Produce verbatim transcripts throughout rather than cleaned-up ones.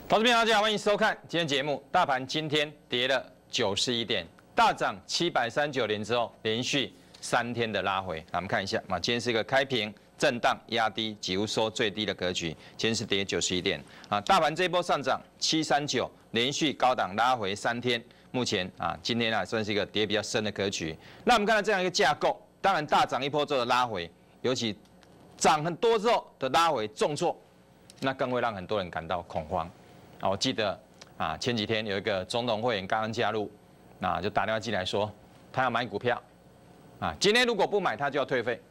投资朋友大家好，欢迎收看今天节目。大盘今天跌了九十一点，大涨七百三十九点之后，连续三天的拉回。我们看一下，啊，今天是一个开平震荡压低，几乎收最低的格局。今天是跌九十一点啊，大盘这一波上涨七三九，连续高档拉回三天。目前啊，今天啊算是一个跌比较深的格局。那我们看到这样一个架构，当然大涨一波之后的拉回，尤其涨很多之后的拉回重挫，那更会让很多人感到恐慌。啊，我记得啊，前几天有一个总统会员刚刚加入，那就打电话进来说，他要买股票，啊，今天如果不买，他就要退费。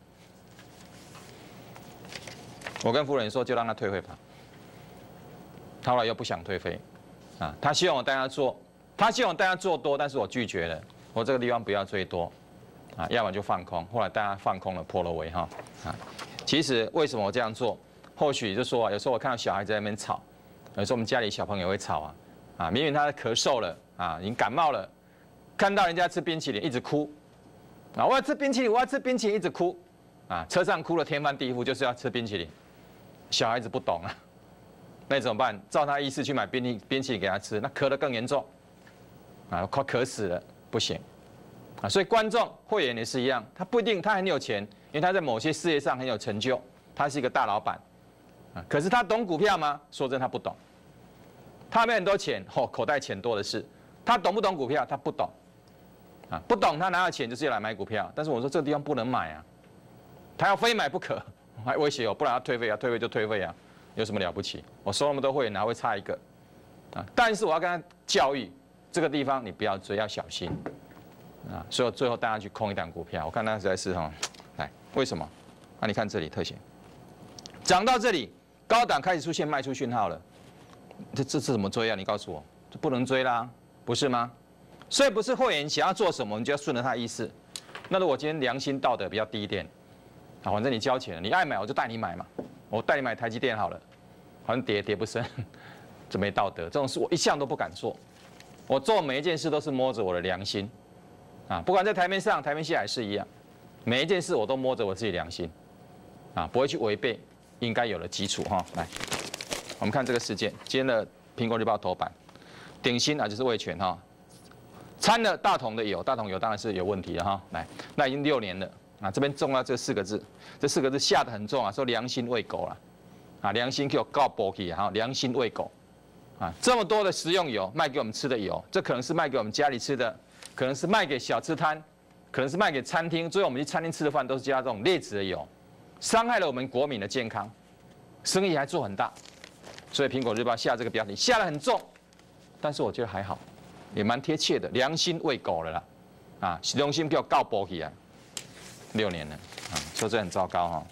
我跟夫人说，就让他退费吧。他后来又不想退费，啊，他希望我带他做，他希望我带他做多，但是我拒绝了，我这个地方不要追多，啊，要不然就放空。后来大家放空了破了尾哈，啊，其实为什么我这样做？或许就说，有时候我看到小孩子在那边吵。有时候我们家里小朋友会吵啊，啊，明明他咳嗽了啊，已经感冒了，看到人家吃冰淇淋一直哭，啊，我要吃冰淇淋，我要吃冰淇淋一直哭，啊，车上哭了天翻地覆，就是要吃冰淇淋，小孩子不懂啊，那怎么办？照他意思去买冰淇冰淇淋给他吃，那咳得更严重，啊，快渴死了，不行，啊，所以观众会员也是一样，他不一定他很有钱，因为他在某些事业上很有成就，他是一个大老板，啊，可是他懂股票吗？说真，他不懂。他没很多钱，哦，口袋钱多的是。他懂不懂股票？他不懂，啊，不懂，他拿到钱就是要来买股票。但是我说这个地方不能买啊，他要非买不可，还威胁我，不然他退费啊，退费就退费啊，有什么了不起？我收那么多会员，哪会差一个？啊，但是我要跟他教育，这个地方你不要追，要小心，啊，所以我最后带他去空一档股票，我看他实在是哈，来，为什么？啊，你看这里特写，涨到这里，高档开始出现卖出讯号了。这这是怎么追啊？你告诉我，这不能追啦，不是吗？所以不是会员想要做什么，你就要顺着他的意思。那如果今天良心道德比较低一点，啊，反正你交钱了，你爱买我就带你买嘛，我带你买台积电好了，反正跌跌不深，这没道德，这种事我一向都不敢做。我做每一件事都是摸着我的良心，啊，不管在台面上、台面下也是一样，每一件事我都摸着我自己良心，啊，不会去违背应该有的基础哈，来。我们看这个事件，今天的《苹果日报》头版，鼎新啊就是味全哈，掺了大同的油，大同油当然是有问题的哈。来，那已经六年了啊，这边中了这四个字，这四个字下得很重啊，说良心喂狗了，啊，良心给我告波起哈，良心喂狗，啊，这么多的食用油卖给我们吃的油，这可能是卖给我们家里吃的，可能是卖给小吃摊，可能是卖给餐厅，最后我们去餐厅吃的饭都是加这种劣质的油，伤害了我们国民的健康，生意还做很大。所以《苹果日报》下这个标题下得很重，但是我觉得还好，也蛮贴切的，良心喂狗了啦，啊，良心给我告波起来，六年了啊，说这很糟糕哈、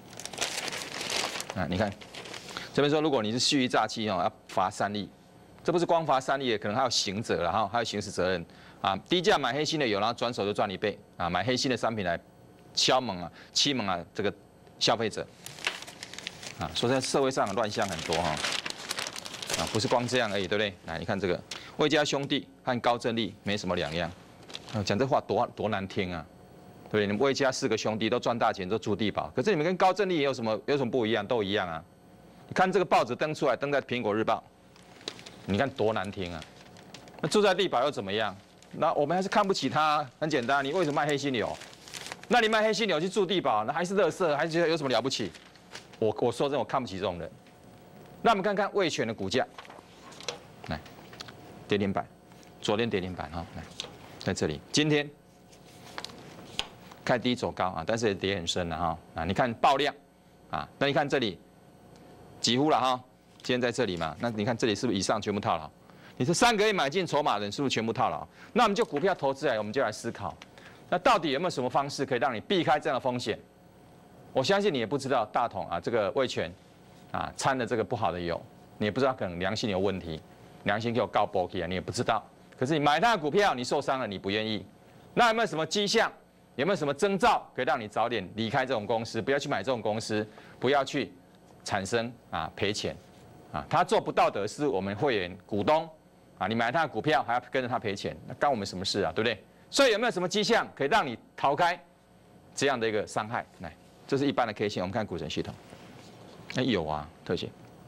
哦。啊，你看这边说，如果你是蓄意诈欺哦，要罚三亿，这不是光罚三亿，可能还有刑责了哈，还有刑事责任啊。低价买黑心的油，然后转手就赚一倍啊，买黑心的商品来敲门啊、欺蒙啊这个消费者。啊，说现在社会上的乱象很多哈，啊，不是光这样而已，对不对？来，你看这个魏家兄弟和高正利没什么两样，啊，讲这话多多难听啊，对不对？你们魏家四个兄弟都赚大钱，都住地堡，可是你们跟高正利也有什么有什么不一样？都一样啊。你看这个报纸登出来，登在《苹果日报》，你看多难听啊。那住在地堡又怎么样？那我们还是看不起他，很简单，你为什么卖黑心油？那你卖黑心油去住地堡，那还是垃圾，还是觉得有什么了不起？我我说真的，我看不起这种人。那我们看看味全的股价，来，跌停板，昨天跌停板哈，来，在这里，今天开低走高啊，但是也跌很深了哈啊，你看爆量啊，那你看这里几乎了哈，今天在这里嘛，那你看这里是不是以上全部套牢？你是三个月买进筹码的人是不是全部套牢？那我们就股票投资来，我们就来思考，那到底有没有什么方式可以让你避开这样的风险？我相信你也不知道大同啊，这个味全，啊掺了这个不好的油，你也不知道可能良心有问题，良心给我告波起啊，你也不知道。可是你买他的股票，你受伤了，你不愿意，那有没有什么迹象？有没有什么征兆可以让你早点离开这种公司，不要去买这种公司，不要去产生啊赔钱，啊他做不道德是我们会员股东，啊你买他的股票还要跟着他赔钱，那干我们什么事啊，对不对？所以有没有什么迹象可以让你逃开这样的一个伤害？来。这是一般的 K 线，我们看股神系统，哎有啊，特写，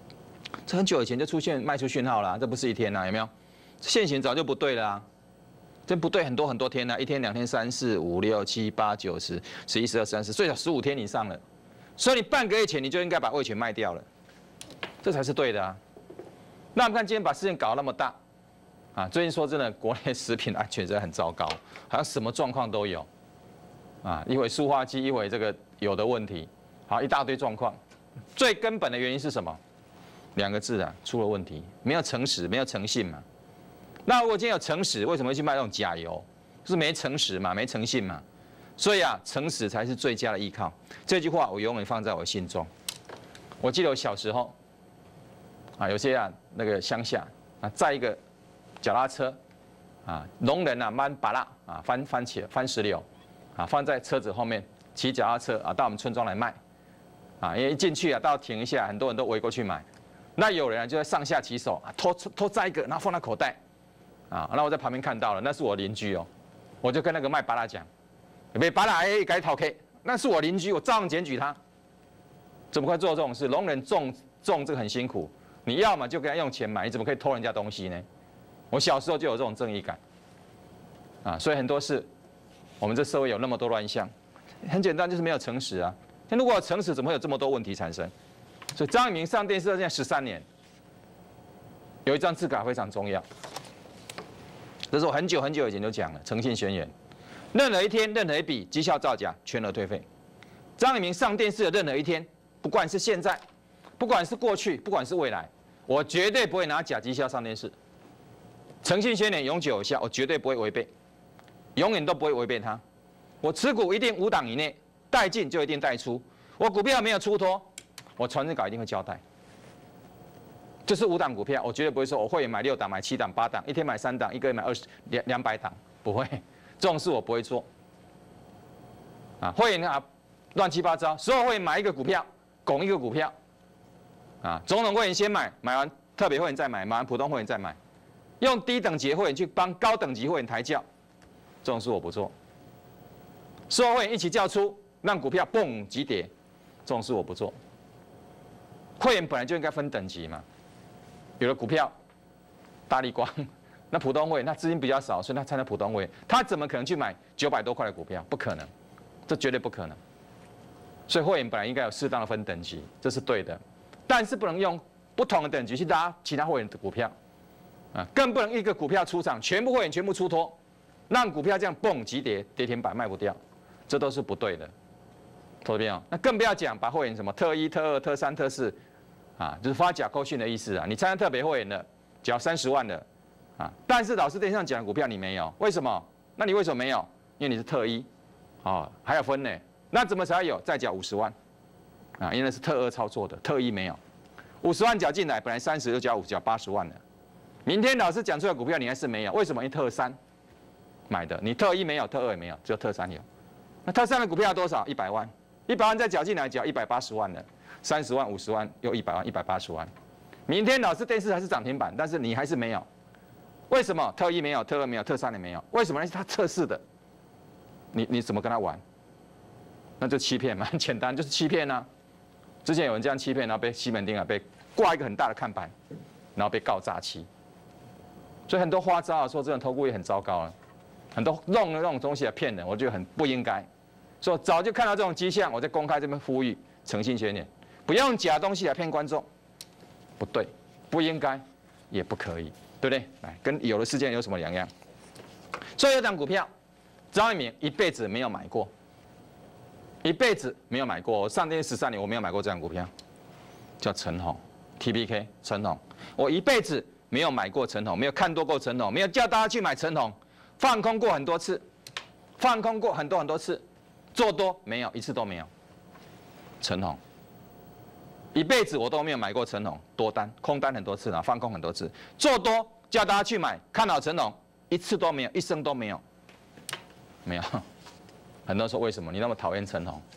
这很久以前就出现卖出讯号了，这不是一天啊，有没有？现行早就不对了啊，这不对很多很多天了，一天、两天、三四五六七八九十、十一、十二、十三、十，最少十五天以上了。所以你半个月前你就应该把味全卖掉了，这才是对的啊。那我们看今天把事情搞那么大，啊，最近说真的，国内食品安全真的很糟糕，好像什么状况都有，啊，一会塑化剂，一会这个有的问题，好一大堆状况。最根本的原因是什么？两个字啊，出了问题，没有诚实，没有诚信嘛。那如果今天有诚实，为什么会去卖这种假油？就是没诚实嘛，没诚信嘛。所以啊，诚实才是最佳的依靠。这句话我永远放在我心中。我记得我小时候，啊，有些啊那个乡下啊，载一个脚踏车，啊，农人啊搬芭乐啊，翻翻起翻石榴，啊，放在车子后面，骑脚踏车啊到我们村庄来卖，啊，因为一进去啊，到停一下，很多人都围过去买。那有人啊就在上下其手啊，偷偷摘一个，然后放在口袋，啊，那我在旁边看到了，那是我邻居哦，我就跟那个卖芭乐讲，别芭乐哎，改讨 K， 那是我邻居，我照样检举他，怎么会做这种事？农人种种这个很辛苦，你要么就给他用钱买，你怎么可以偷人家东西呢？我小时候就有这种正义感，啊，所以很多事，我们这社会有那么多乱象，很简单，就是没有诚实啊。那如果有诚实，怎么会有这么多问题产生？所以张永明上电视现在十三年，有一张字卡非常重要，这是我很久很久以前就讲了，诚信宣言，任何一天、任何一笔绩效造假，全额退费。张永明上电视的任何一天，不管是现在，不管是过去，不管是未来，我绝对不会拿假绩效上电视。诚信宣言永久有效，我绝对不会违背，永远都不会违背它。我持股一定五档以内，带进就一定带出。我股票没有出脱，我传真稿一定会交代。就是五档股票，我绝对不会说我会员买六档、买七档、八档，一天买三档，一个月买二十两两百档，不会，这种事我不会做。啊，会员啊乱七八糟，所有会员买一个股票，拱一个股票，啊，总统会员先买，买完特别会员再买，买完普通会员再买，用低等级会员去帮高等级会员抬轿，这种事我不做。所有会员一起叫出，让股票蹦急跌，这种事我不做。会员本来就应该分等级嘛，有的股票，大立光，那普通会员他资金比较少，所以他参加普通会员，他怎么可能去买九百多块的股票？不可能，这绝对不可能。所以会员本来应该有适当的分等级，这是对的，但是不能用不同的等级去拉其他会员的股票，啊，更不能一个股票出场，全部会员全部出脱，让股票这样蹦急跌，跌停板卖不掉，这都是不对的。投资朋那更不要讲把会员什么特一、特二、特三、特四，啊，就是发假扣讯的意思啊。你参加特别会员的，只要三十万的，啊，但是老师电视上讲的股票你没有，为什么？那你为什么没有？因为你是特一，哦，还要分呢。那怎么才有？再缴五十万，啊，因为是特二操作的，特一没有，五十万缴进来，本来三十就缴五，缴八十万了。明天老师讲出来股票你还是没有，为什么？因为特三买的，你特一没有，特二也没有，只有特三有。那特三的股票多少？一百万。一百万再缴进来，缴一百八十万了，三十万、五十万又一百万，一百八十万。明天老师电视还是涨停板，但是你还是没有，为什么？特一没有，特二没有，特三也没有，为什么？那是他测试的，你你怎么跟他玩？那就欺骗嘛，很简单，就是欺骗啊。之前有人这样欺骗，然后被西门町啊被挂一个很大的看板，然后被告诈欺。所以很多花招啊，说真的，投顾也很糟糕啊，很多弄的那种东西来骗人，我觉得很不应该。所以早就看到这种迹象，我在公开这边呼吁诚信宣言，不要用假东西来骗观众，不对，不应该，也不可以，对不对？来，跟有的事件有什么两样？所以有档股票，张一鸣一辈子没有买过，一辈子没有买过。我上电十三年，我没有买过这档股票，叫陈鸿 T B K 陈鸿，我一辈子没有买过陈鸿，没有看多过陈鸿，没有叫大家去买陈鸿，放空过很多次，放空过很多很多次。做多没有一次都没有，陈鸿，一辈子我都没有买过陈鸿，多单空单很多次啊，放空很多次，做多叫大家去买，看好陈鸿一次都没有，一生都没有，没有。很多人说为什么你那么讨厌陈鸿？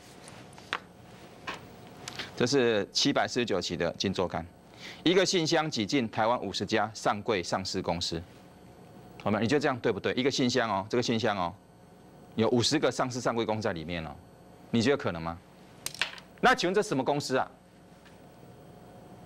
这是七百四十九期的《金周刊》，一个信箱挤进台湾五十家上柜上市公司，好吗？你觉得这样对不对？一个信箱哦，这个信箱哦。有五十个上市上柜公司在里面哦，你觉得可能吗？那请问这什么公司啊？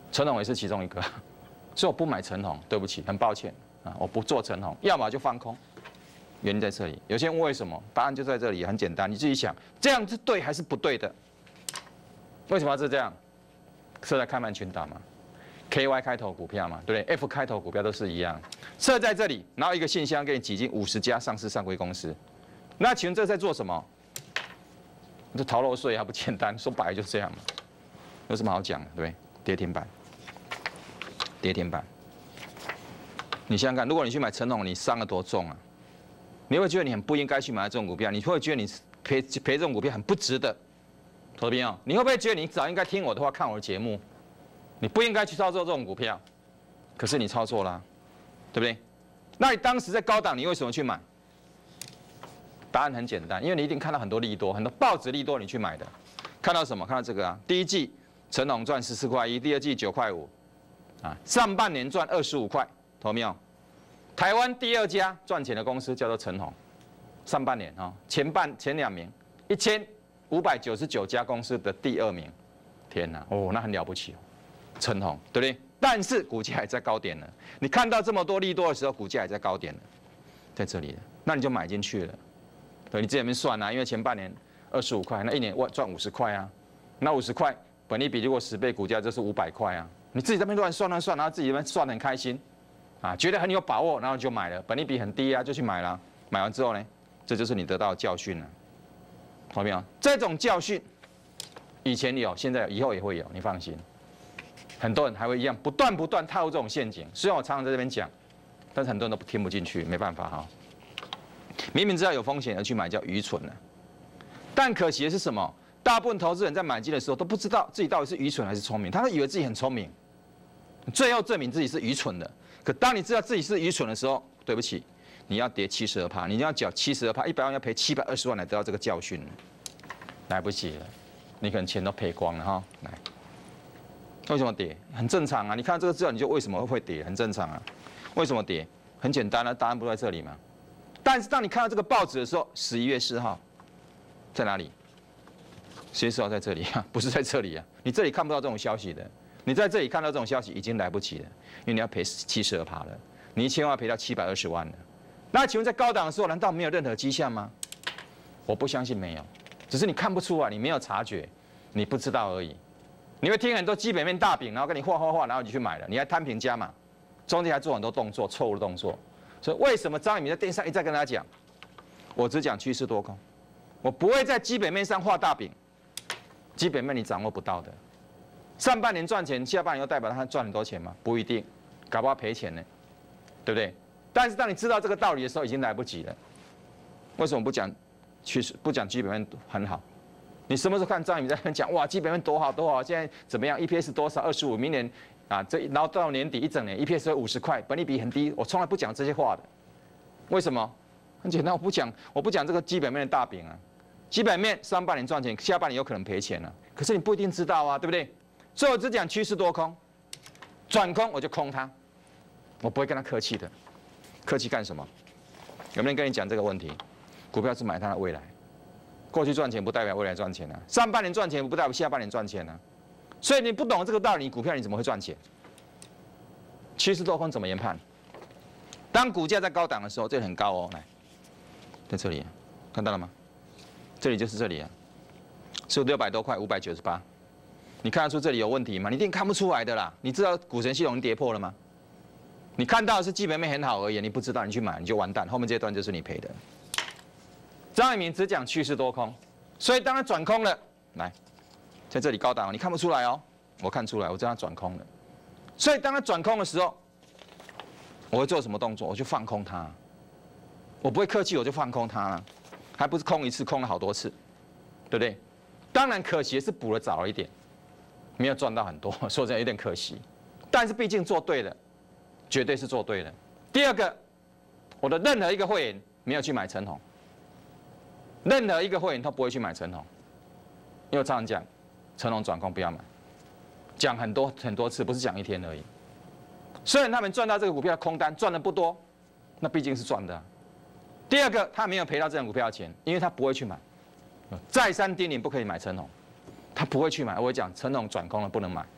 陈鸿也是其中一个，所以我不买陈鸿，对不起，很抱歉啊，我不做陈鸿，要么就放空。原因在这里。有些人问为什么，答案就在这里，很简单，你自己想，这样是对还是不对的？为什么要是这样？设在开盘群档嘛 ，K Y 开头股票嘛，对不对 ？F 开头股票都是一样，设在这里，然后一个信箱给你挤进五十家上市上柜公司，那请问这在做什么？这逃漏税还不简单？说白了就是这样嘛，有什么好讲的，对不对？跌停板，跌停板，你想想看，如果你去买陈鸿，你伤了多重啊？你会觉得你很不应该去买这种股票，你会觉得你赔赔这种股票很不值得，投资朋友，你会不会觉得你早应该听我的话，看我的节目？你不应该去操作这种股票，可是你操作啦，对不对？那你当时在高档，你为什么去买？答案很简单，因为你一定看到很多利多，很多报纸利多，你去买的。看到什么？看到这个啊，第一季陈鸿赚十四块一，第二季九块五，啊，上半年赚二十五块，投没有？台湾第二家赚钱的公司叫做陈鸿，上半年啊，前半前两名，一千五百九十九家公司的第二名，天哪，哦，那很了不起哦，陈鸿，对不对？但是股价还在高点呢，你看到这么多利多的时候，股价还在高点呢，在这里了，那你就买进去了，对，你自己面算啊，因为前半年二十五块，那一年我赚五十块啊，那五十块本益比如果十倍，股价就是五百块啊，你自己在那边乱算乱算，然后自己在那边算得很开心。啊，觉得很有把握，然后就买了，本益比很低啊，就去买了。买完之后呢，这就是你得到的教训了，好没有？这种教训以前有，现在有，以后也会有，你放心。很多人还会一样，不断不断踏入这种陷阱。虽然我常常在这边讲，但是很多人都听不进去，没办法哈。明明知道有风险而去买，叫愚蠢了。但可惜的是什么？大部分投资人在买进的时候都不知道自己到底是愚蠢还是聪明，他都以为自己很聪明，最后证明自己是愚蠢的。可当你知道自己是愚蠢的时候，对不起，你要跌七十二趴，你要缴七十二趴，一百万要赔七百二十万来得到这个教训，来不及了，你可能钱都赔光了哈。来，为什么跌？很正常啊，你看到这个资料你就为什么会跌，很正常啊。为什么跌？很简单啊，答案不在这里嘛。但是当你看到这个报纸的时候，十一月四号在哪里？十一月四号在这里啊，不是在这里啊，你这里看不到这种消息的。你在这里看到这种消息已经来不及了，因为你要赔七十二趴了，你一千万赔到七百二十万了。那请问在高档的时候，难道没有任何迹象吗？我不相信没有，只是你看不出来，你没有察觉，你不知道而已。你会听很多基本面大饼，然后跟你画画画，然后你去买了，你还摊平加码，中间还做很多动作，错误的动作。所以为什么张一鸣在电视上一再跟大家讲，我只讲趋势多空，我不会在基本面上画大饼，基本面你掌握不到的。上半年赚钱，下半年又代表他赚很多钱吗？不一定，搞不好赔钱呢，对不对？但是当你知道这个道理的时候，已经来不及了。为什么不讲趋势，不讲基本面很好？你什么时候看张宇在那边讲哇，基本面多好多好，现在怎么样 ？E P S 多少？二十五，明年啊，这然后到年底一整年 E P S 五十块，本益比很低，我从来不讲这些话的。为什么？很简单，我不讲，我不讲这个基本面的大饼啊。基本面上半年赚钱，下半年有可能赔钱啊。可是你不一定知道啊，对不对？所以我只讲趋势多空，转空我就空它，我不会跟他客气的，客气干什么？有没有人跟你讲这个问题？股票是买它的未来，过去赚钱不代表未来赚钱啊，上半年赚钱不代表下半年赚钱啊，所以你不懂这个道理，股票你怎么会赚钱？趋势多空怎么研判？当股价在高档的时候，这里很高哦，来，在这里，看到了吗？这里就是这里啊，是六百多块，五百九十八。你看得出这里有问题吗？你一定看不出来的啦。你知道股神系统跌破了吗？你看到的是基本面很好而已，你不知道，你去买你就完蛋，后面这段就是你赔的。张一鸣只讲趋势多空，所以当它转空了，来，在这里高档，你看不出来哦，我看出来，我知道它转空了。所以当它转空的时候，我会做什么动作？我就放空它，我不会客气，我就放空它了，还不是空一次，空了好多次，对不对？当然可惜是补的早了一点。没有赚到很多，说真的有点可惜，但是毕竟做对了，绝对是做对了。第二个，我的任何一个会员没有去买陈鸿，任何一个会员他不会去买陈鸿，因为我常常讲，陈鸿转空不要买，讲很多很多次，不是讲一天而已。虽然他们赚到这个股票空单赚的不多，那毕竟是赚的啊。第二个，他没有赔到这张股票的钱，因为他不会去买。再三叮咛不可以买陈鸿。他不会去买，我会讲陈鸿转空了不能买，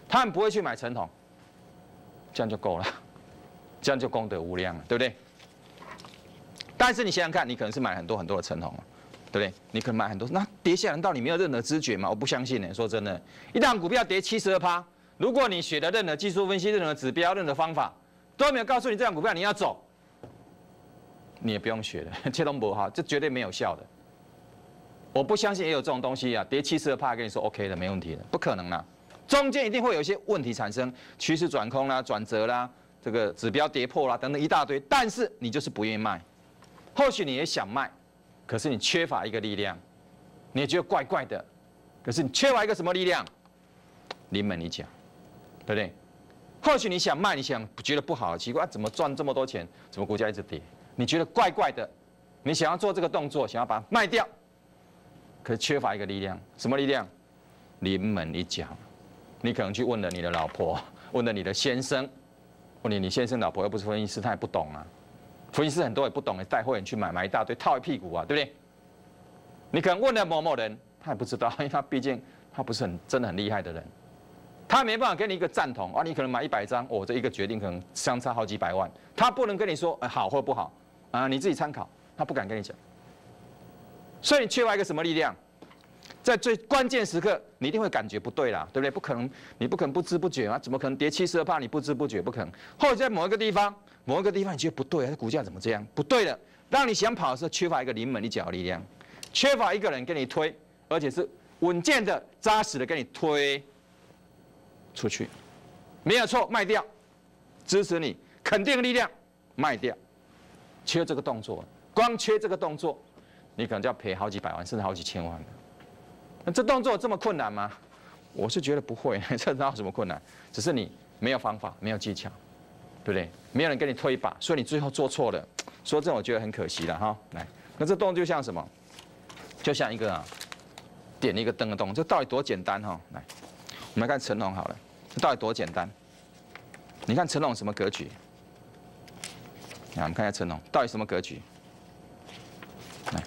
他们不会去买陈鸿，这样就够了，这样就功德无量了，对不对？但是你想想看，你可能是买很多很多的陈鸿，对不对？你可能买很多，那跌下来难道你没有任何知觉吗？我不相信呢。说真的，一档股票跌七十二趴，如果你学的任何技术分析、任何指标、任何方法都没有告诉你这档股票你要走，你也不用学了，这都不好，这绝对没有效的。我不相信也有这种东西啊，跌七十二趴跟你说 OK 的，没问题的，不可能啦。中间一定会有一些问题产生，趋势转空啦、转折啦，这个指标跌破啦等等一大堆，但是你就是不愿意卖。或许你也想卖，可是你缺乏一个力量，你也觉得怪怪的，可是你缺乏一个什么力量？临门一脚，对不对？或许你想卖，你想觉得不好，奇怪、啊、怎么赚这么多钱，怎么股价一直跌？你觉得怪怪的，你想要做这个动作，想要把它卖掉，可是缺乏一个力量，什么力量？临门一脚。你可能去问了你的老婆，问了你的先生，问你你先生老婆又不是分析师，他也不懂啊。分析师很多也不懂，带会员去买，买一大堆套一屁股啊，对不对？你可能问了某某人，他也不知道，因为他毕竟他不是很真的很厉害的人，他没办法给你一个赞同啊。你可能买一百张，哦，这一个决定可能相差好几百万，他不能跟你说、哎、好或不好啊，你自己参考，他不敢跟你讲。所以你缺乏一个什么力量？在最关键时刻，你一定会感觉不对啦，对不对？不可能，你不可能不知不觉啊，怎么可能跌七十二趴？你不知不觉不可能。或者在某一个地方，某一个地方你觉得不对啊，这股价怎么这样？不对了，当你想跑的时候，缺乏一个临门一脚的力量，缺乏一个人给你推，而且是稳健的、扎实的给你推出去，没有错，卖掉，支持你，肯定的力量，卖掉，缺这个动作，光缺这个动作，你可能就要赔好几百万，甚至好几千万了。那这动作有这么困难吗？我是觉得不会，这哪有什么困难？只是你没有方法，没有技巧，对不对？没有人给你推一把，所以你最后做错了。说这我觉得很可惜了哈。来，那这动作就像什么？就像一个啊，点一个灯的动作，这到底多简单哈？来，我们来看成龙好了，这到底多简单？你看成龙什么格局？来，我们看一下成龙到底什么格局？来。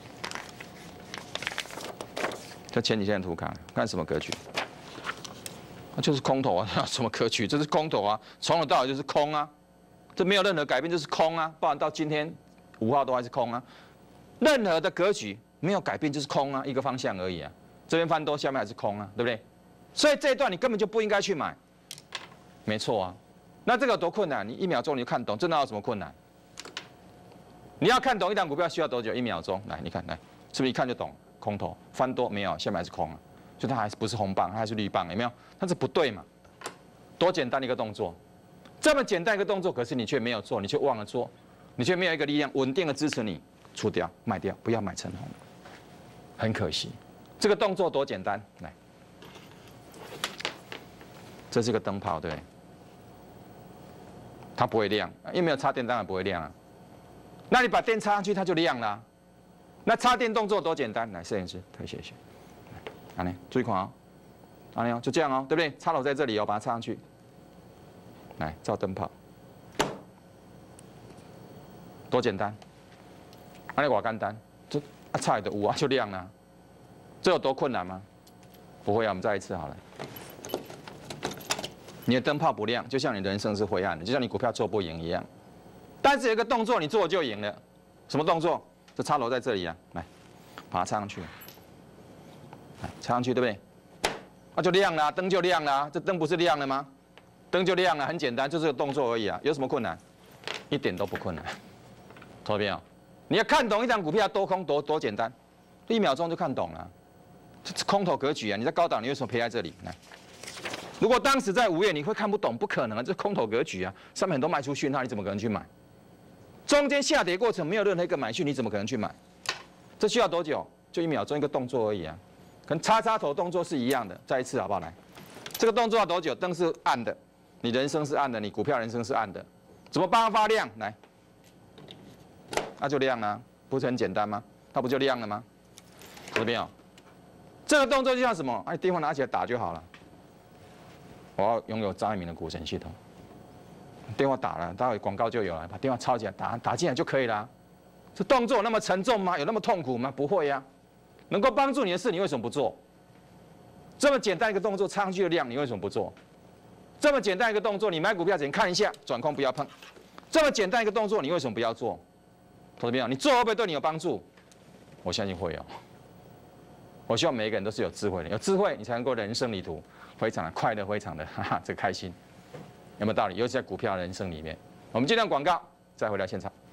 这前几天的图卡，看什么格局？那就是空头啊，什么格局？这是空头啊，从头到尾就是空啊，这没有任何改变，就是空啊，不然到今天五号都还是空啊，任何的格局没有改变就是空啊，一个方向而已啊，这边翻多，下面还是空啊，对不对？所以这一段你根本就不应该去买，没错啊。那这个有多困难？你一秒钟你就看懂，这哪有什么困难？你要看懂一档股票需要多久？一秒钟，来，你看，来，是不是一看就懂？空头翻多没有，下面还是空啊，所以它还是不是红棒，它还是绿棒，有没有？它是不对嘛？多简单的一个动作，这么简单一个动作，可是你却没有做，你却忘了做，你却没有一个力量稳定的支持你出掉卖掉，不要买成红，很可惜。这个动作多简单，来，这是个灯泡，对，它不会亮，因为没有插电当然不会亮啊。那你把电插上去，它就亮了啊。那插电动作多简单，来，摄影师特写一下，安尼注意看哦，安尼哦，就这样哦，对不对？插头在这里哦，把它插上去，来照灯泡，多简单，安尼多简单，这啊插的有啊就亮了，这有多困难吗？不会啊，我们再一次好了。你的灯泡不亮，就像你的人生是灰暗的，就像你股票做不赢一样。但是有一个动作你做就赢了，什么动作？这插头在这里啊，来，把它插上去，来插上去，对不对？那、啊、就亮了、啊，灯就亮了、啊，这灯不是亮了吗？灯就亮了，很简单，就这个动作而已啊，有什么困难？一点都不困难，投没有？你要看懂一张股票多空多多简单，一秒钟就看懂了。这是空头格局啊！你在高档，你为什么赔在这里？来，如果当时在五月，你会看不懂，不可能啊，这是空头格局啊，上面很多卖出讯号，你怎么可能去买？中间下跌过程没有任何一个买讯，你怎么可能去买？这需要多久？就一秒钟一个动作而已啊，跟叉叉头动作是一样的。再一次好不好？来，这个动作要多久？灯是暗的，你人生是暗的，你股票人生是暗的，怎么帮它发亮？来，那就亮了，不是很简单吗？它不就亮了吗？有没有？这个动作就像什么？哎，电话拿起来打就好了。我要拥有张一鸣的股神系统。电话打了，待会广告就有了，把电话抄起来打打进来就可以了。这动作有那么沉重吗？有那么痛苦吗？不会呀、啊。能够帮助你的事，你为什么不做？这么简单一个动作，插上去的量，你为什么不做？ 这么简单一个动作，你买股票前看一下，转空不要碰。这么简单一个动作，你为什么不要做？投资朋友，你做会不会对你有帮助？我相信会有。我希望每一个人都是有智慧的，有智慧你才能够人生旅途非常的快乐，非常的哈哈这个开心，有没有道理？尤其在股票人生里面。我们接段广告，再回到现场。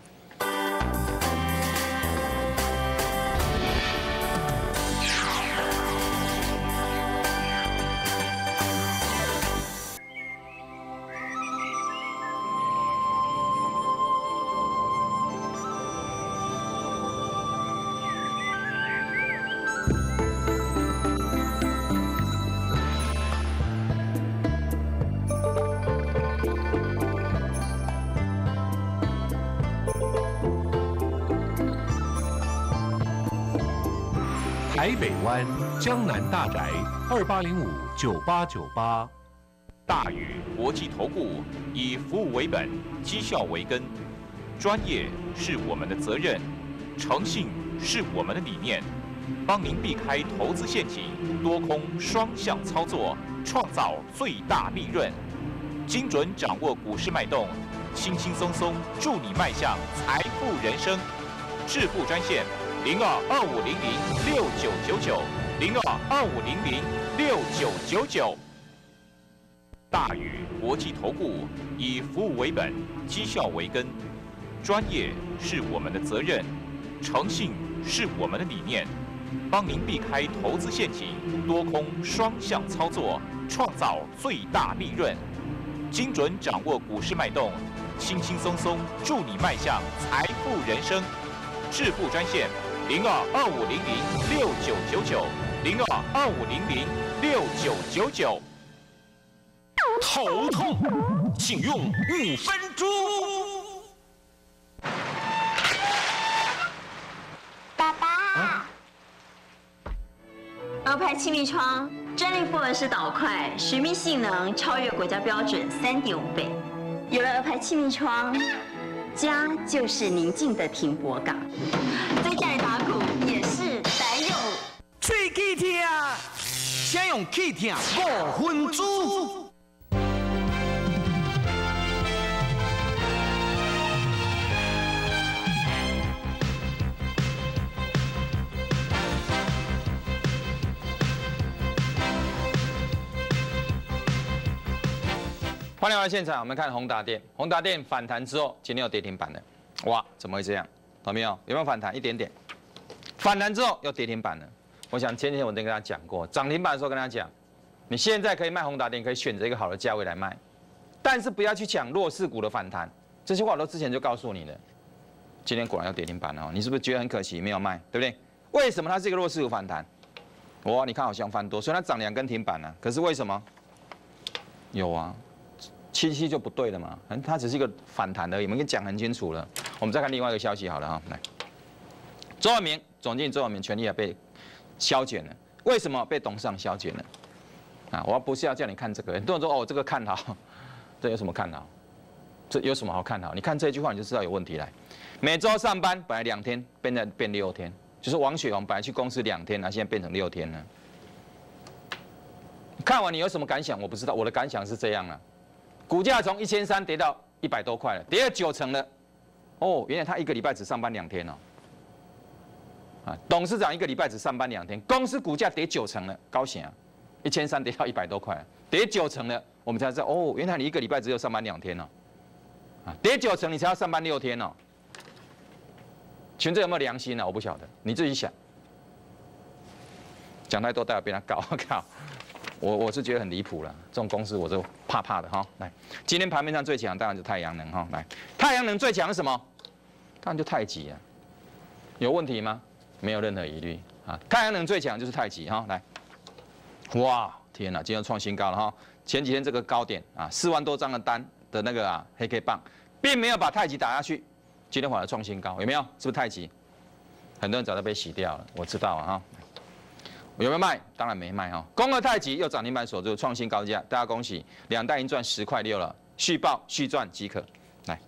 台北湾江南大宅二八零五九八九八， 大宇国际投顾以服务为本，绩效为根，专业是我们的责任，诚信是我们的理念，帮您避开投资陷阱，多空双向操作，创造最大利润，精准掌握股市脉动，轻轻松松助你迈向财富人生，致富专线。零二二五零零六九九九，零二二五零零六九九九。大宇国际投顾以服务为本，绩效为根，专业是我们的责任，诚信是我们的理念，帮您避开投资陷阱，多空双向操作，创造最大利润，精准掌握股市脉动，轻轻松松助你迈向财富人生，致富专线。零二二五零零六九九九，零二二五零零六九九九。 头痛，请用五分钟。 爸爸，啊、鹅牌气密窗专利复合式导块，水密性能超越国家标准三点五倍。有了鹅牌气密窗，家就是宁静的停泊港。在家里打鼓也是得用喙齿痛，请用气痛五分子。 欢迎来到现场，我们看宏达电，宏达电反弹之后，今天又跌停板了，哇，怎么会这样？懂没有？有没有反弹？一点点。反弹之后又跌停板了。我想前几天我都跟大家讲过，涨停板的时候跟大家讲，你现在可以卖宏达电，可以选择一个好的价位来卖，但是不要去抢弱势股的反弹。这些话我都之前就告诉你了。今天果然要跌停板了，你是不是觉得很可惜没有卖，对不对？为什么它是一个弱势股反弹？哇，你看好像翻多，虽然它涨两根停板了，可是为什么？有啊。七七就不对了嘛，它只是一个反弹而已，我们跟你讲很清楚了。我们再看另外一个消息好了哈，来，周文明总经理周文明权力也被削减了，为什么被董事长削减了？啊，我不是要叫你看这个，很多人说哦这个看好，这有什么看好？这有什么好看好？你看这句话你就知道有问题来。每周上班本来两天，变成变六天，就是王雪红本来去公司两天，那现在变成六天了。看完你有什么感想？我不知道，我的感想是这样了。股价从一千三跌到一百多块了，跌了九成了。哦，原来他一个礼拜只上班两天哦。啊，董事长一个礼拜只上班两天，公司股价跌九成了，高兴啊！一千三跌到一百多块了，跌九成了，我们才知道哦，原来你一个礼拜只有上班两天哦。啊，跌九成你才要上班六天哦。群众有没有良心呢、啊？我不晓得，你自己想。讲太多，待会被他告，我靠！我我是觉得很离谱了，这种公司我就怕怕的哈。来，今天盘面上最强当然是太阳能哈。来，太阳能最强是什么？当然就太极啊。有问题吗？没有任何疑虑啊。太阳能最强就是太极哈。来，哇，天哪，今天创新高了哈。前几天这个高点啊，四万多张的单的那个啊黑 K 棒，并没有把太极打下去，今天反而创新高，有没有？是不是太极？很多人早就被洗掉了，我知道啊哈。有没有卖？当然没卖哈。恭贺太极又涨停板锁住，创新高价，大家恭喜！两代已经赚十块六了，续报续赚即可。来，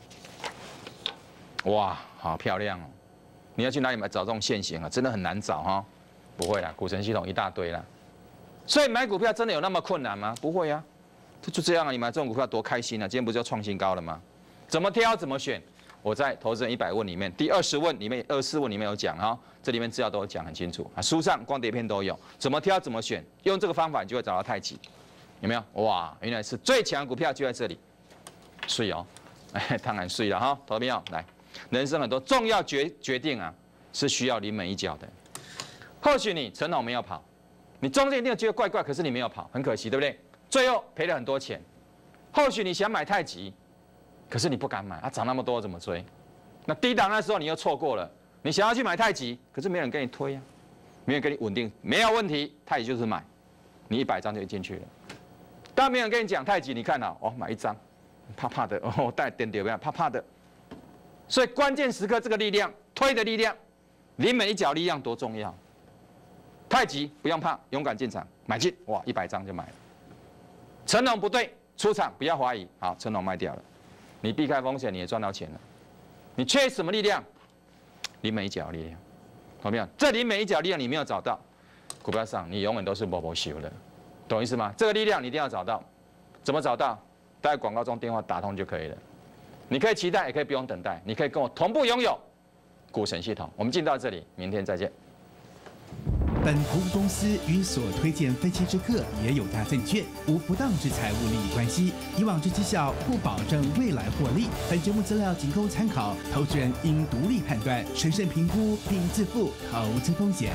哇，好漂亮哦！你要去哪里买找这种现形啊？真的很难找哈。不会啦，股神系统一大堆啦。所以买股票真的有那么困难吗？不会啊。 就就这样啊，你买这种股票多开心啊！今天不是要创新高了吗？怎么挑怎么选？我在投资人一百问里面第二十问里面、二十四问里面有讲哈，这里面资料都有讲很清楚啊，书上光碟片都有，怎么挑怎么选，用这个方法你就会找到太极，有没有？哇，原来是最强的股票就在这里，睡哦，哎，当然睡了哈，投到没有？来，人生很多重要决决定啊，是需要临门一脚的。或许你成龙没有跑，你中间一定觉得怪怪，可是你没有跑，很可惜，对不对？最后赔了很多钱。或许你想买太极。可是你不敢买，它、啊、涨那么多怎么追？那低档那时候你又错过了，你想要去买太极，可是没人跟你推啊，没人跟你稳定，没有问题，太极就是买，你一百张就进去了。当没有人跟你讲太极，你看啊，哦买一张，怕怕的，哦带点点怕怕的。所以关键时刻这个力量，推的力量，临门一脚力量多重要。太极不用怕，勇敢进场买进，哇一百张就买了。成龙不对，出场不要怀疑，好，成龙卖掉了。你避开风险，你也赚到钱了。你缺什么力量？临门一脚力量，懂没有？这临门一脚力量你没有找到，股票上你永远都是波波修的，懂意思吗？这个力量你一定要找到，怎么找到？在广告中电话打通就可以了。你可以期待，也可以不用等待，你可以跟我同步拥有股神系统。我们进到这里，明天再见。 本服务公司与所推荐分期之客也有大证券无不当之财务利益关系，以往之绩效不保证未来获利。本节目资料仅供参考，投资人应独立判断、审慎评估并自负投资风险。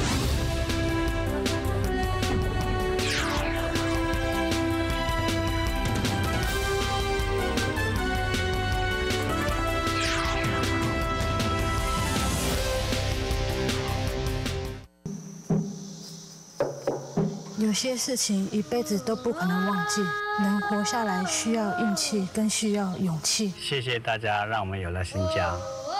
有些事情一辈子都不可能忘记，能活下来需要运气，更需要勇气。 谢谢大家，让我们有了新家。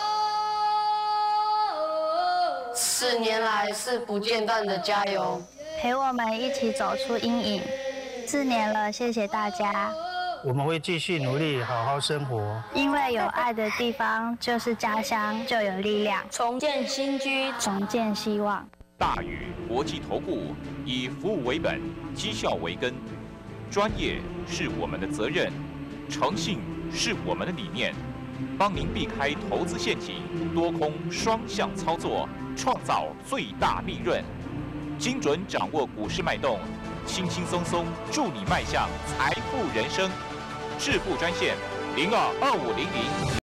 四年来是不间断的加油， 陪我们一起走出阴影。四年了，谢谢大家。 我们会继续努力，好好生活。 因为有爱的地方就是家乡，就有力量。 重建新居， 重建希望。 大宇国际投顾以服务为本，绩效为根，专业是我们的责任，诚信是我们的理念，帮您避开投资陷阱，多空双向操作，创造最大利润，精准掌握股市脉动，轻轻松松助你迈向财富人生。致富专线零二二五零零。